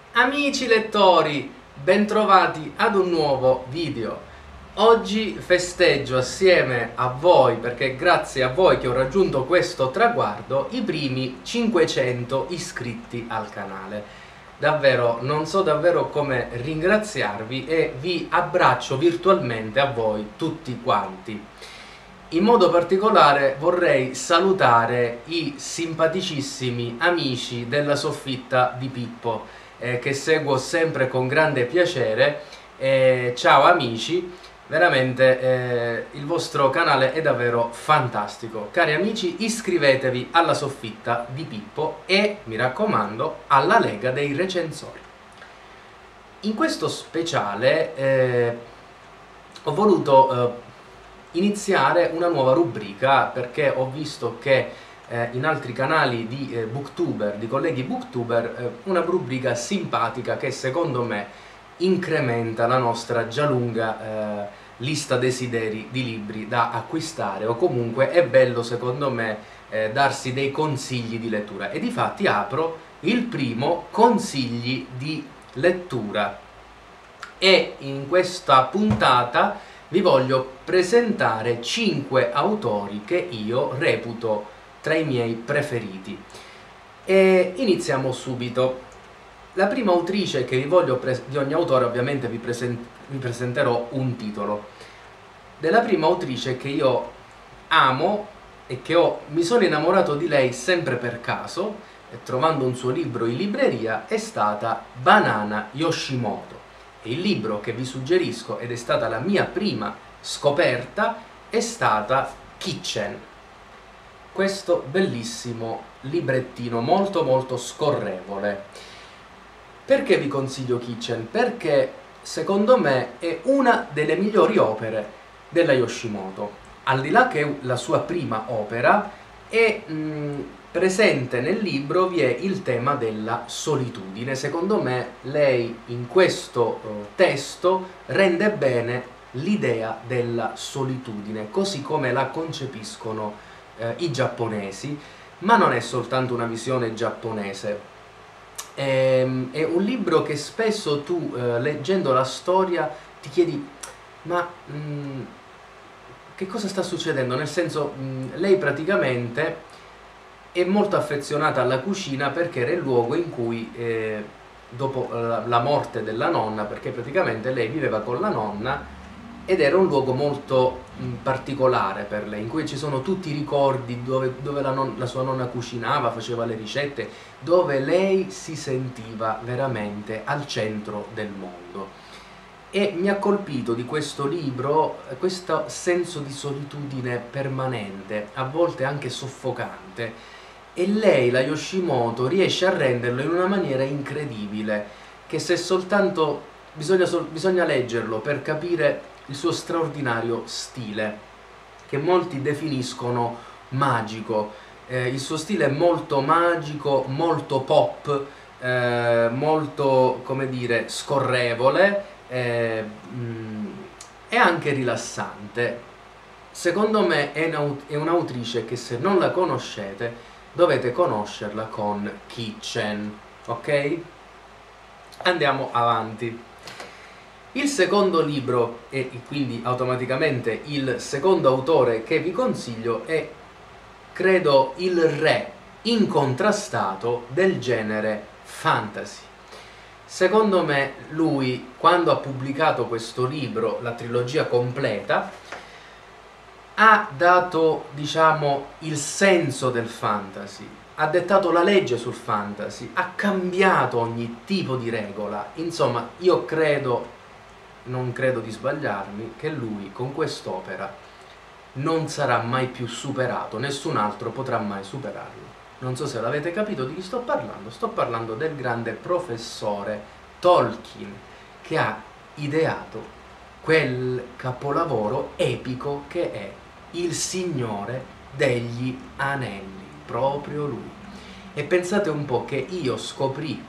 Amici lettori, bentrovati ad un nuovo video. Oggi festeggio assieme a voi, perché grazie a voi che ho raggiunto questo traguardo, i primi 500 iscritti al canale. Davvero, non so davvero come ringraziarvi e vi abbraccio virtualmente a voi tutti quanti. In modo particolare vorrei salutare i simpaticissimi amici della soffitta di Pippo, che seguo sempre con grande piacere. Ciao amici, veramente il vostro canale è davvero fantastico. Cari amici, iscrivetevi alla soffitta di Pippo e, mi raccomando, alla Lega dei Recensori. In questo speciale ho voluto iniziare una nuova rubrica, perché ho visto che in altri canali di booktuber, di colleghi booktuber, una rubrica simpatica che secondo me incrementa la nostra già lunga lista desideri di libri da acquistare, o comunque è bello secondo me darsi dei consigli di lettura. E difatti apro il primo consigli di lettura e in questa puntata vi voglio presentare 5 autori che io reputo tra i miei preferiti. E iniziamo subito. La prima autrice che vi voglio di ogni autore, ovviamente vi presenterò un titolo. Della prima autrice che io amo e che mi sono innamorato di lei sempre per caso, trovando un suo libro in libreria, è stata Banana Yoshimoto. E il libro che vi suggerisco, ed è stata la mia prima scoperta, è stata Kitchen. Questo bellissimo librettino molto scorrevole. Perché vi consiglio Kitchen? Perché secondo me è una delle migliori opere della Yoshimoto. Al di là che è la sua prima opera, è presente nel libro vi è il tema della solitudine. Secondo me lei in questo testo rende bene l'idea della solitudine, così come la concepiscono i giapponesi, ma non è soltanto una visione giapponese. È un libro che spesso tu, leggendo la storia, ti chiedi, ma che cosa sta succedendo? Nel senso, lei praticamente è molto affezionata alla cucina perché era il luogo in cui, dopo la morte della nonna, perché praticamente lei viveva con la nonna ed era un luogo molto particolare per lei, in cui ci sono tutti i ricordi dove la sua nonna cucinava, faceva le ricette, dove lei si sentiva veramente al centro del mondo. E mi ha colpito di questo libro questo senso di solitudine permanente, a volte anche soffocante, e lei, la Yoshimoto, riesce a renderlo in una maniera incredibile, che se soltanto bisogna leggerlo per capire il suo straordinario stile, che molti definiscono magico. Il suo stile è molto magico, molto pop, molto, come dire, scorrevole, e anche rilassante. Secondo me è un'autrice che, se non la conoscete, dovete conoscerla con Kitchen, ok? Andiamo avanti. Il secondo libro, e quindi automaticamente il secondo autore che vi consiglio, è, credo, il re incontrastato del genere fantasy. Secondo me lui, quando ha pubblicato questo libro, la trilogia completa, ha dato, diciamo, il senso del fantasy, ha dettato la legge sul fantasy, ha cambiato ogni tipo di regola. Insomma, io credo, non credo di sbagliarmi, che lui con quest'opera non sarà mai più superato, nessun altro potrà mai superarlo. Non so se l'avete capito di chi sto parlando del grande professore Tolkien, che ha ideato quel capolavoro epico che è Il Signore degli Anelli, proprio lui. E pensate un po' che io scoprì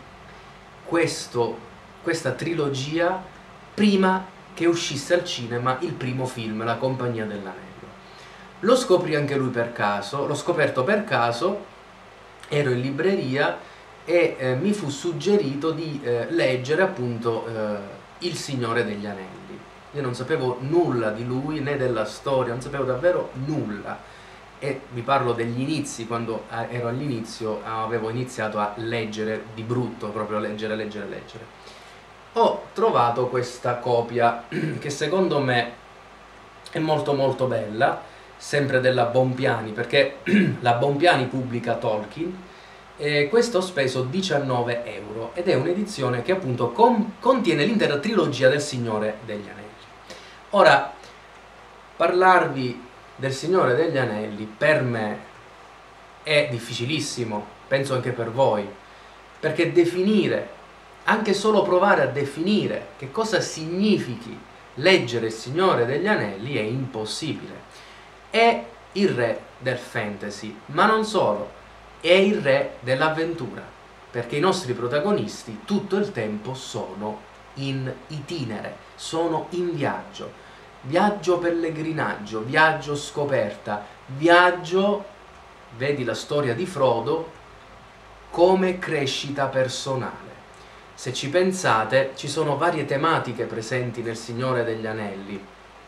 questa trilogia prima che uscisse al cinema il primo film, La Compagnia dell'Anello. Lo scoprì anche lui per caso, l'ho scoperto per caso, ero in libreria e mi fu suggerito di leggere appunto Il Signore degli Anelli. Io non sapevo nulla di lui né della storia, non sapevo davvero nulla, e vi parlo degli inizi. Quando ero all'inizio avevo iniziato a leggere di brutto, proprio leggere. Ho trovato questa copia che secondo me è molto molto bella, sempre della Bompiani, perché la Bompiani pubblica Tolkien, e questo ho speso 19 euro ed è un'edizione che appunto contiene l'intera trilogia del Signore degli Anelli. Ora, parlarvi del Signore degli Anelli per me è difficilissimo, penso anche per voi, perché definire, anche solo provare a definire che cosa significhi leggere Il Signore degli Anelli è impossibile. È il re del fantasy, ma non solo, è il re dell'avventura, perché i nostri protagonisti tutto il tempo sono in itinere, sono in viaggio, viaggio pellegrinaggio, viaggio scoperta, viaggio, vedi la storia di Frodo, come crescita personale. Se ci pensate, ci sono varie tematiche presenti nel Signore degli Anelli: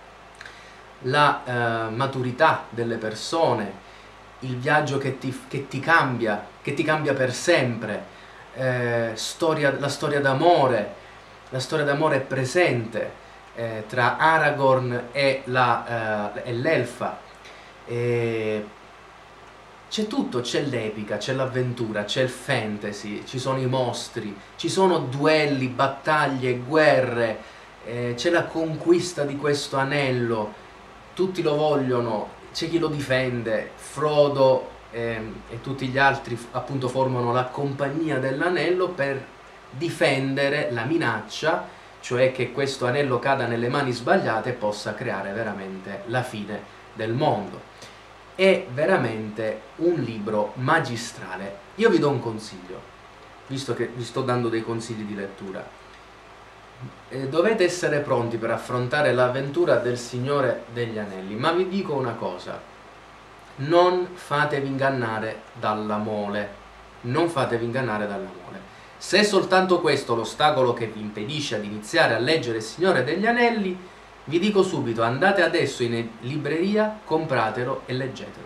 la maturità delle persone, il viaggio che ti cambia per sempre, la storia d'amore. La storia d'amore è presente tra Aragorn e l'elfa. C'è tutto, c'è l'epica, c'è l'avventura, c'è il fantasy, ci sono i mostri, ci sono duelli, battaglie, guerre, c'è la conquista di questo anello, tutti lo vogliono, c'è chi lo difende. Frodo e tutti gli altri appunto formano la compagnia dell'anello per difendere la minaccia, cioè che questo anello cada nelle mani sbagliate e possa creare veramente la fine del mondo. È veramente un libro magistrale. Io vi do un consiglio, visto che vi sto dando dei consigli di lettura. Dovete essere pronti per affrontare l'avventura del Signore degli Anelli, ma vi dico una cosa: non fatevi ingannare dalla mole, non fatevi ingannare dalla mole. Se è soltanto questo l'ostacolo che vi impedisce ad iniziare a leggere Il Signore degli Anelli, vi dico subito, andate adesso in libreria, compratelo e leggetelo.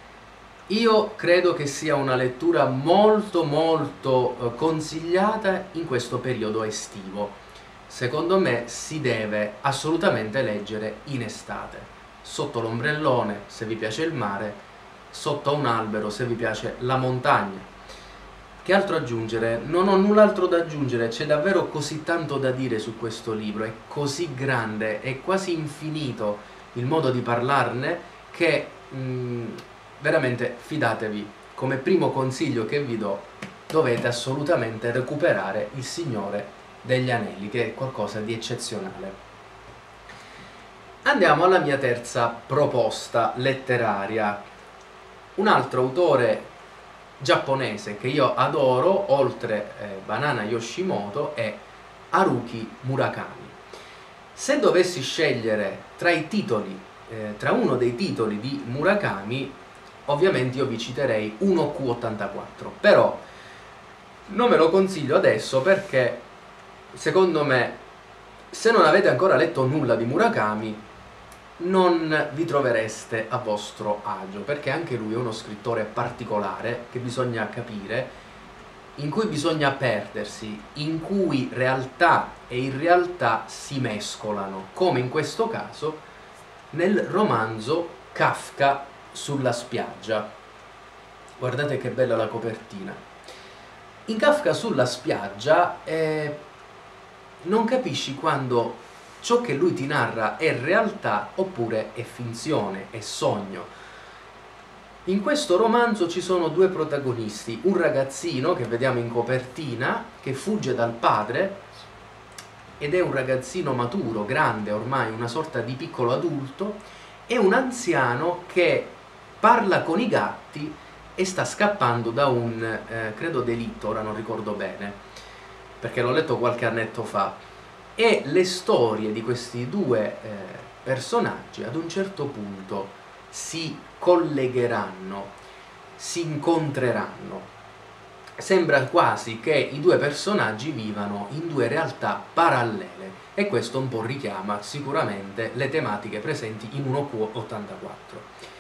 Io credo che sia una lettura molto molto consigliata in questo periodo estivo. Secondo me si deve assolutamente leggere in estate, sotto l'ombrellone se vi piace il mare, sotto un albero se vi piace la montagna. Che altro aggiungere? Non ho null'altro da aggiungere, c'è davvero così tanto da dire su questo libro, è così grande, è quasi infinito il modo di parlarne che veramente fidatevi. Come primo consiglio che vi do, dovete assolutamente recuperare Il Signore degli Anelli, che è qualcosa di eccezionale. Andiamo alla mia terza proposta letteraria. Un altro autore giapponese che io adoro, oltre Banana Yoshimoto, è Haruki Murakami. Se dovessi scegliere tra i titoli, tra uno dei titoli di Murakami, ovviamente io vi citerei 1Q84, però non ve lo consiglio adesso perché secondo me, se non avete ancora letto nulla di Murakami, non vi trovereste a vostro agio, perché anche lui è uno scrittore particolare che bisogna capire, in cui bisogna perdersi, in cui realtà e irrealtà si mescolano, come in questo caso nel romanzo Kafka sulla spiaggia. Guardate che bella la copertina. In Kafka sulla spiaggia non capisci quando ciò che lui ti narra è realtà oppure è finzione, è sogno. In questo romanzo ci sono due protagonisti, un ragazzino che vediamo in copertina che fugge dal padre ed è un ragazzino maturo, grande ormai, una sorta di piccolo adulto, e un anziano che parla con i gatti e sta scappando da un, credo, delitto, ora non ricordo bene, perché l'ho letto qualche annetto fa. E le storie di questi due personaggi ad un certo punto si collegheranno, si incontreranno. sembra quasi che i due personaggi vivano in due realtà parallele, e questo un po' richiama sicuramente le tematiche presenti in 1Q84.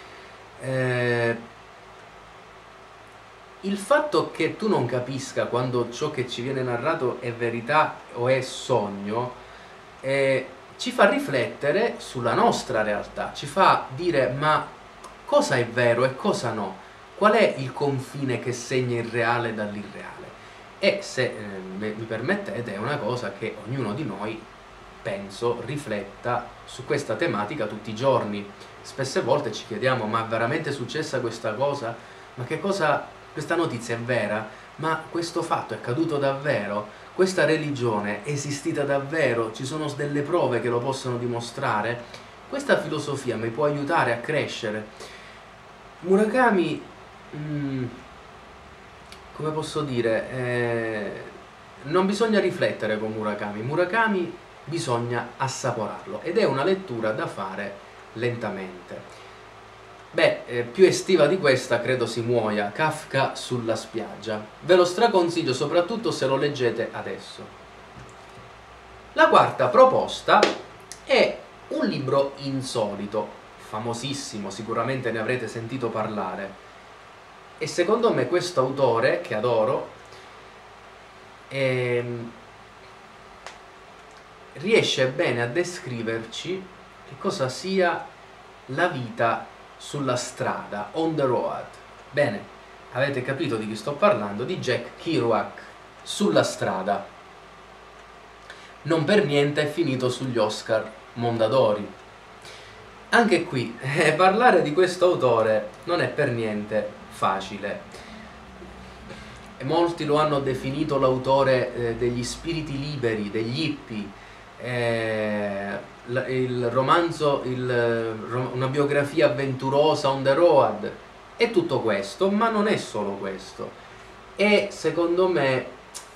Il fatto che tu non capisca quando ciò che ci viene narrato è verità o è sogno, ci fa riflettere sulla nostra realtà, ci fa dire: ma cosa è vero e cosa no? Qual è il confine che segna il reale dall'irreale? E se mi permettete, è una cosa che ognuno di noi, penso, rifletta su questa tematica tutti i giorni. Spesse volte ci chiediamo: ma è veramente successa questa cosa? Ma che cosa, questa notizia è vera? Ma questo fatto è accaduto davvero? Questa religione è esistita davvero? Ci sono delle prove che lo possono dimostrare? Questa filosofia mi può aiutare a crescere? Murakami, come posso dire, non bisogna riflettere con Murakami. Murakami bisogna assaporarlo, ed è una lettura da fare lentamente. Beh, più estiva di questa credo si muoia. Kafka sulla spiaggia. Ve lo straconsiglio, soprattutto se lo leggete adesso. La quarta proposta è un libro insolito, famosissimo, sicuramente ne avrete sentito parlare, e secondo me questo autore, che adoro, riesce bene a descriverci che cosa sia la vita sulla strada, on the road. Bene, avete capito di chi sto parlando? Di Jack Kerouac, Sulla strada. Non per niente è finito sugli Oscar Mondadori. Anche qui, parlare di questo autore non è per niente facile. Molti lo hanno definito l'autore degli spiriti liberi, degli hippie. Il romanzo, una biografia avventurosa, on the road, è tutto questo, ma non è solo questo. È, secondo me,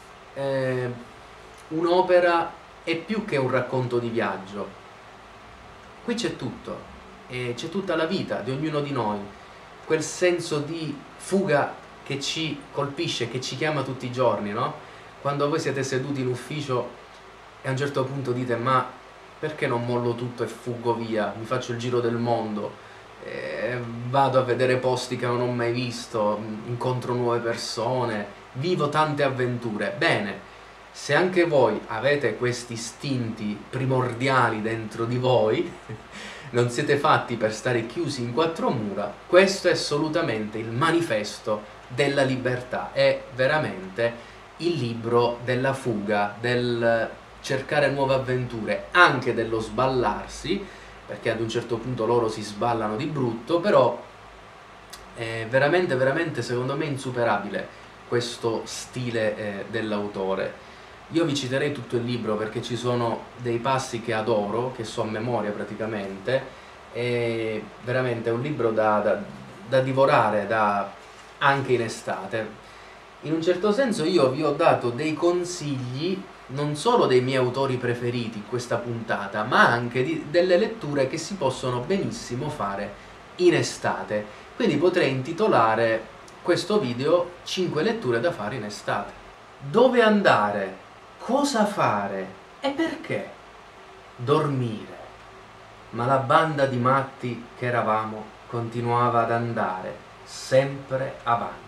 un'opera, è più che un racconto di viaggio. Qui c'è tutto, c'è tutta la vita di ognuno di noi, quel senso di fuga che ci colpisce, che ci chiama tutti i giorni, no? Quando voi siete seduti in ufficio e a un certo punto dite: ma perché non mollo tutto e fuggo via, mi faccio il giro del mondo, vado a vedere posti che non ho mai visto, incontro nuove persone, vivo tante avventure. Bene, se anche voi avete questi istinti primordiali dentro di voi, non siete fatti per stare chiusi in quattro mura, questo è assolutamente il manifesto della libertà, è veramente il libro della fuga, del cercare nuove avventure, anche dello sballarsi, perché ad un certo punto loro si sballano di brutto, però è veramente, veramente, secondo me, insuperabile questo stile dell'autore. Io vi citerei tutto il libro perché ci sono dei passi che adoro, che so a memoria praticamente, e veramente è un libro da divorare anche in estate. In un certo senso io vi ho dato dei consigli, non solo dei miei autori preferiti in questa puntata, ma anche delle letture che si possono benissimo fare in estate. Quindi potrei intitolare questo video 5 letture da fare in estate. Dove andare? Cosa fare? E perché? Dormire. Ma la banda di matti che eravamo continuava ad andare sempre avanti.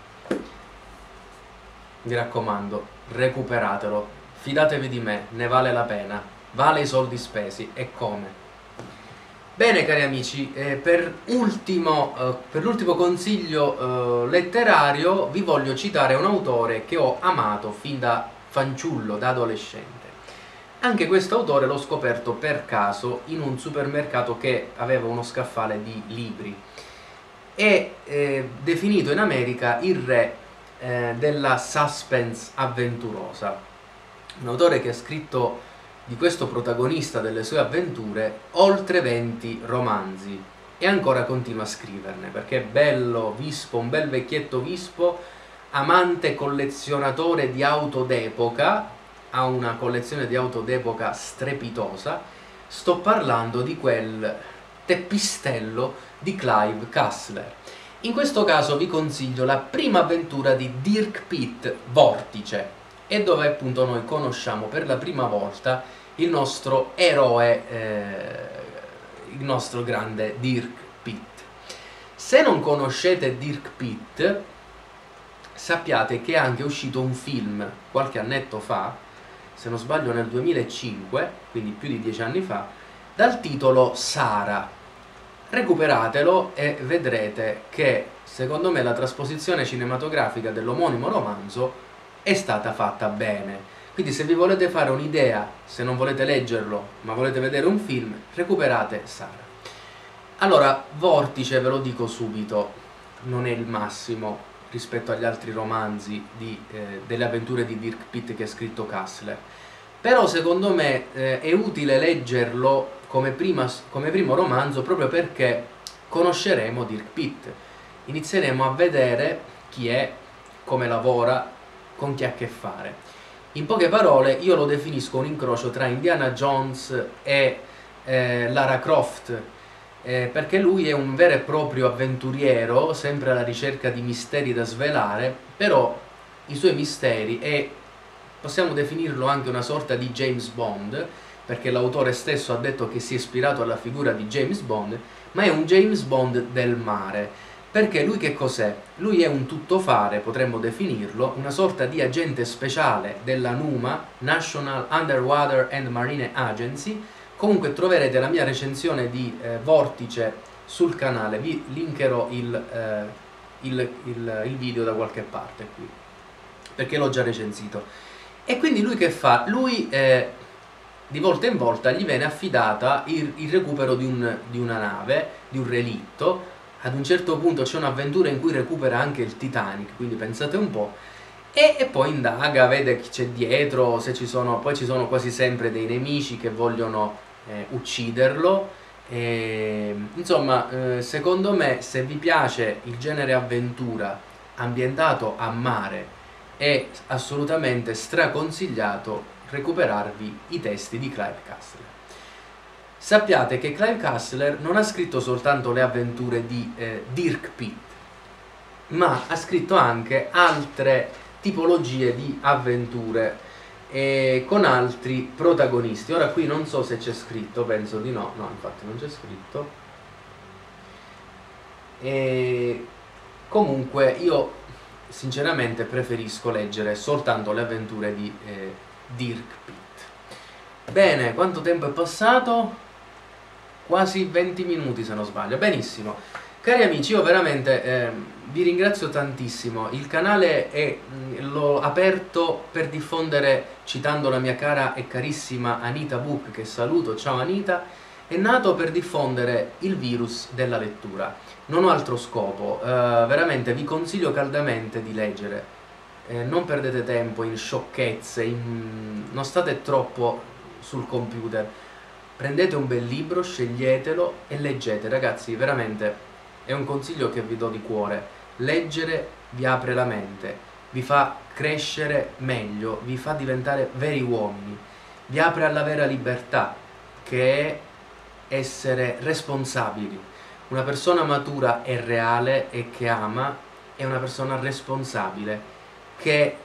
Mi raccomando, recuperatelo, fidatevi di me, ne vale la pena, vale i soldi spesi, e come. Bene cari amici, per l'ultimo consiglio letterario vi voglio citare un autore che ho amato fin da fanciullo, da adolescente. Anche questo autore l'ho scoperto per caso in un supermercato che aveva uno scaffale di libri. È definito in America il re della suspense avventurosa, un autore che ha scritto di questo protagonista delle sue avventure oltre 20 romanzi, e ancora continua a scriverne perché è bello vispo, un bel vecchietto vispo, amante collezionatore di auto d'epoca, ha una collezione di auto d'epoca strepitosa. Sto parlando di quel teppistello di Clive Cussler. In questo caso vi consiglio la prima avventura di Dirk Pitt, Vortice, e dove appunto noi conosciamo per la prima volta il nostro eroe, il nostro grande Dirk Pitt. Se non conoscete Dirk Pitt, sappiate che è anche uscito un film qualche annetto fa, se non sbaglio nel 2005, quindi più di 10 anni fa, dal titolo Sara. Recuperatelo e vedrete che secondo me la trasposizione cinematografica dell'omonimo romanzo è stata fatta bene. Quindi se vi volete fare un'idea, se non volete leggerlo ma volete vedere un film, recuperate Sara. Allora, Vortice, ve lo dico subito, non è il massimo rispetto agli altri romanzi delle avventure di Dirk Pitt che ha scritto Cussler, però secondo me è utile leggerlo come primo romanzo proprio perché conosceremo Dirk Pitt, inizieremo a vedere chi è, come lavora, con chi ha a che fare. In poche parole io lo definisco un incrocio tra Indiana Jones e Lara Croft, perché lui è un vero e proprio avventuriero, sempre alla ricerca di misteri da svelare, però i suoi misteri, e possiamo definirlo anche una sorta di James Bond, perché l'autore stesso ha detto che si è ispirato alla figura di James Bond, ma è un James Bond del mare, perché lui che cos'è? Lui è un tuttofare, potremmo definirlo, una sorta di agente speciale della NUMA, National Underwater and Marine Agency. Comunque troverete la mia recensione di Vortice sul canale, vi linkerò il video da qualche parte qui, perché l'ho già recensito. E quindi lui che fa? Lui di volta in volta gli viene affidata il recupero di una nave, di un relitto. Ad un certo punto c'è un'avventura in cui recupera anche il Titanic, quindi pensate un po', e poi indaga, vede chi c'è dietro, se ci sono, poi ci sono quasi sempre dei nemici che vogliono ucciderlo. Insomma, secondo me, se vi piace il genere avventura ambientato a mare, è assolutamente straconsigliato recuperarvi i testi di Clive Cussler. Sappiate che Clive Cussler non ha scritto soltanto le avventure di Dirk Pitt, ma ha scritto anche altre tipologie di avventure con altri protagonisti. Ora qui non so se c'è scritto, penso di no, infatti non c'è scritto. Comunque io sinceramente preferisco leggere soltanto le avventure di Dirk Pitt. Bene, quanto tempo è passato? Quasi 20 minuti se non sbaglio. Benissimo. Cari amici, io veramente vi ringrazio tantissimo. Il canale l'ho aperto per diffondere, citando la mia cara e carissima Anita Book, che saluto, ciao Anita, è nato per diffondere il virus della lettura. Non ho altro scopo, veramente vi consiglio caldamente di leggere. Non perdete tempo in sciocchezze, non state troppo sul computer. Prendete un bel libro, sceglietelo e leggete. Ragazzi, veramente è un consiglio che vi do di cuore. Leggere vi apre la mente, vi fa crescere meglio, vi fa diventare veri uomini, vi apre alla vera libertà, che è essere responsabili. Una persona matura e reale e che ama è una persona responsabile, che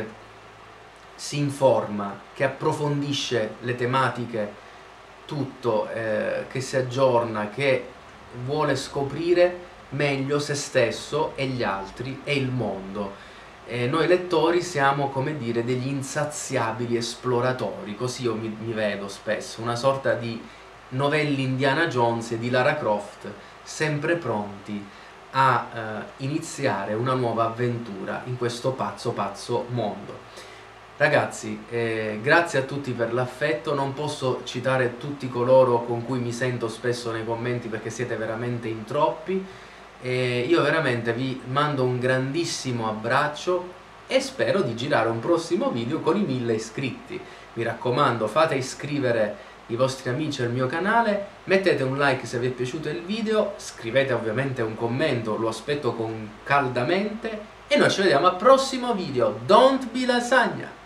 si informa, che approfondisce le tematiche, tutto, che si aggiorna, che vuole scoprire meglio se stesso e gli altri e il mondo. Noi lettori siamo, come dire, degli insaziabili esploratori, così io mi vedo spesso, una sorta di novelli Indiana Jones e di Lara Croft, sempre pronti a iniziare una nuova avventura in questo pazzo mondo. Ragazzi, grazie a tutti per l'affetto. Non posso citare tutti coloro con cui mi sento spesso nei commenti perché siete veramente in troppi. Io veramente vi mando un grandissimo abbraccio e spero di girare un prossimo video con i 1000 iscritti. Mi raccomando, fate iscrivere i vostri amici al mio canale, mettete un like se vi è piaciuto il video, scrivete ovviamente un commento, lo aspetto con caldamente, e noi ci vediamo al prossimo video. Don't be lasagna!